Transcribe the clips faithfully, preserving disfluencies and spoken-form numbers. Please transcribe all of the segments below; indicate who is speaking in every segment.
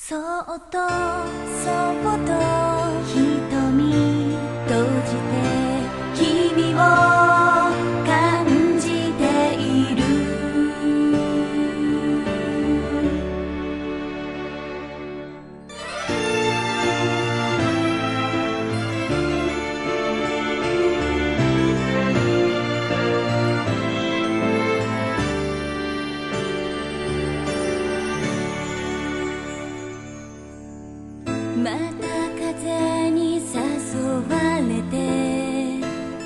Speaker 1: そっとそっと瞳閉じて君を感じている。また風に誘われて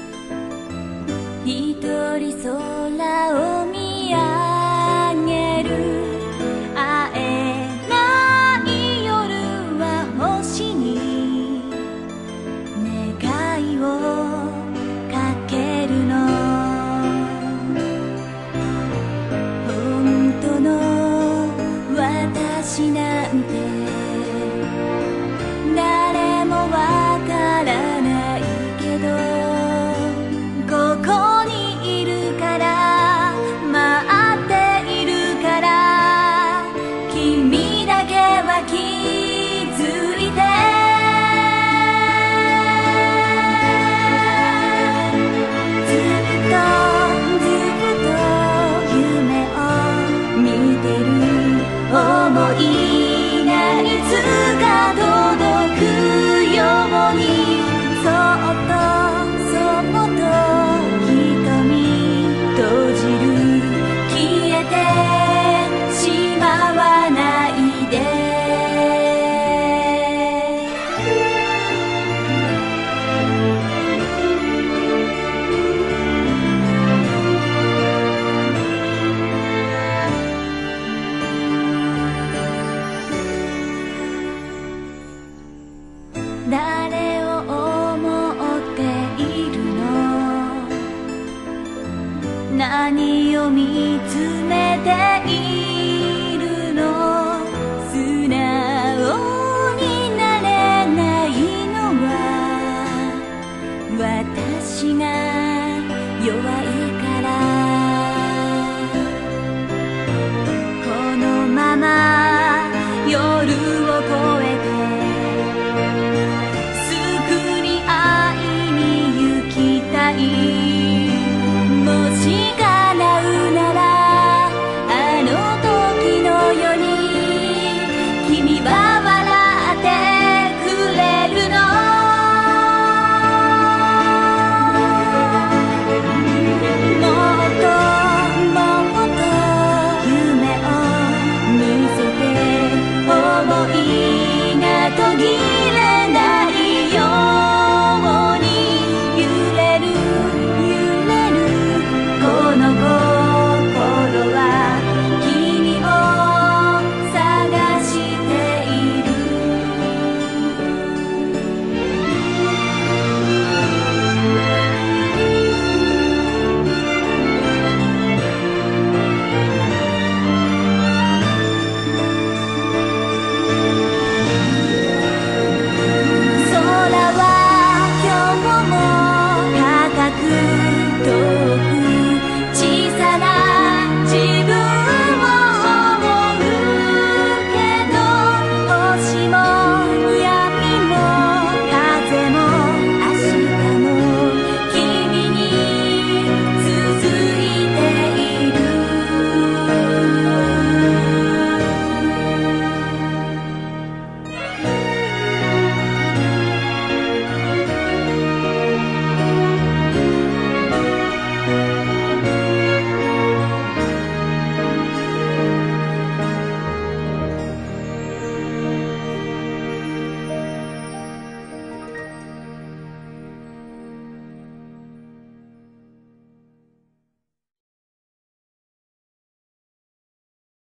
Speaker 1: 一人空を見上げる。会えない夜は星に願いをかけるの。本当の私なんて誰もわからないけど、ここにいるから待っているから、君だけは気づいて。ずっとずっと夢を見てる想いがいつか届くように、そっとそっと瞳閉じる。消えてしまわないで。誰を思っているの？何を見つめているの？素直になれないのは私が弱いから。このまま夜を越えてもし叶うならあの時のように君は笑ってくれるの。もっともっと夢を見せて想いが途切れ